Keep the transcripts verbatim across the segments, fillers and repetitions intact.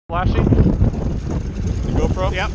Flashing. The GoPro? Yep.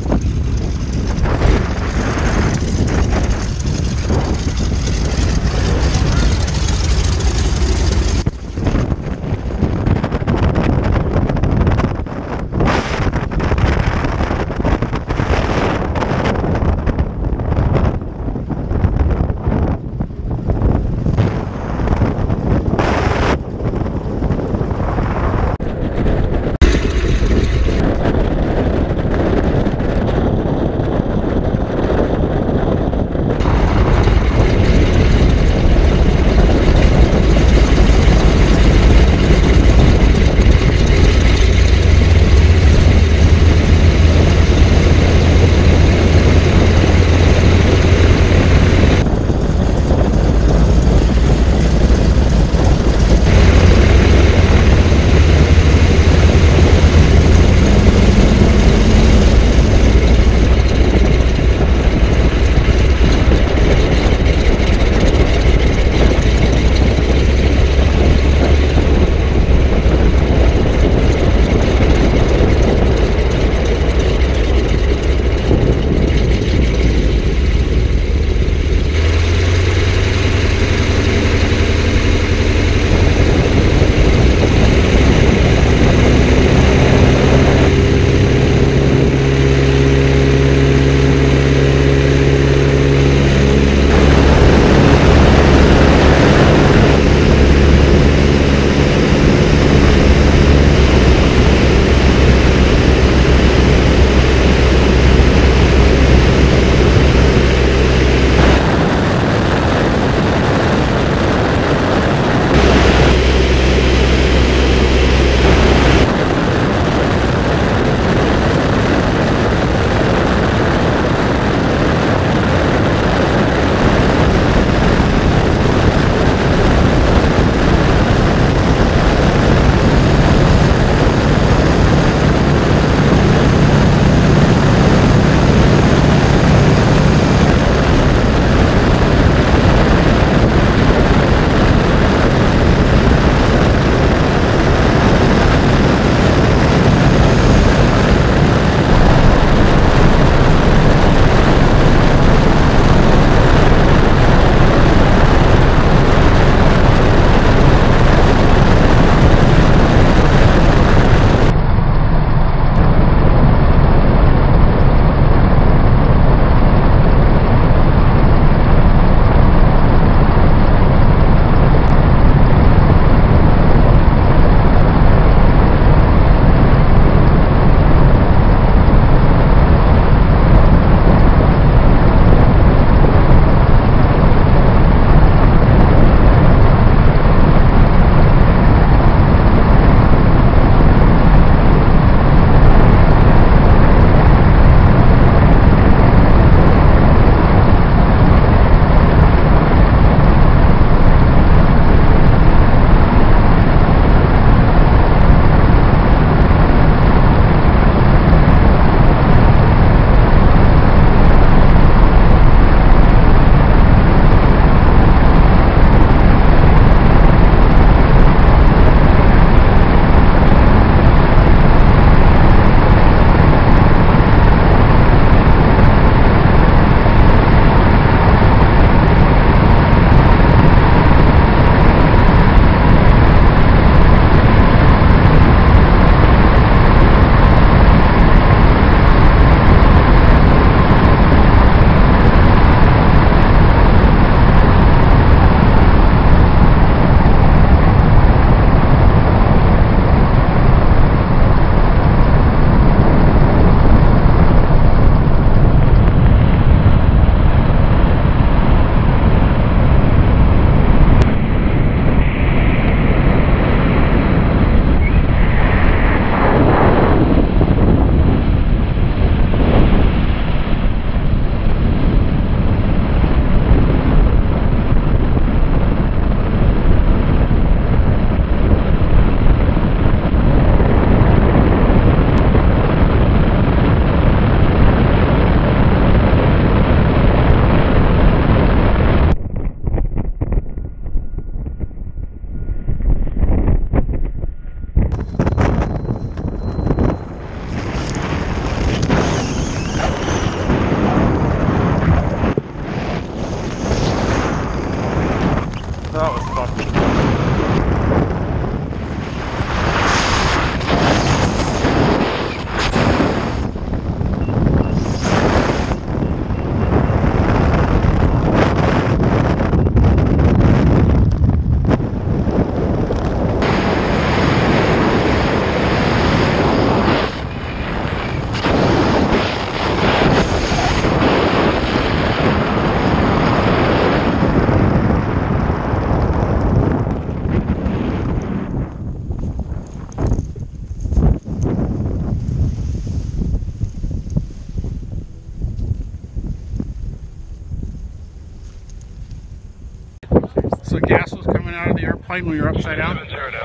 airplane when you were upside down?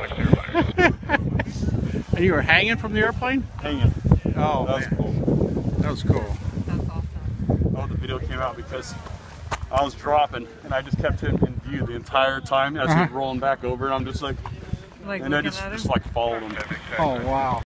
And you were hanging from the airplane? Hanging. Oh, that was man. cool. That was cool. That's awesome. Oh, the video came out because I was dropping and I just kept him in view the entire time as Uh-huh. he was rolling back over, and I'm just like, Like and I looking just, at him? just like followed him. Oh, wow.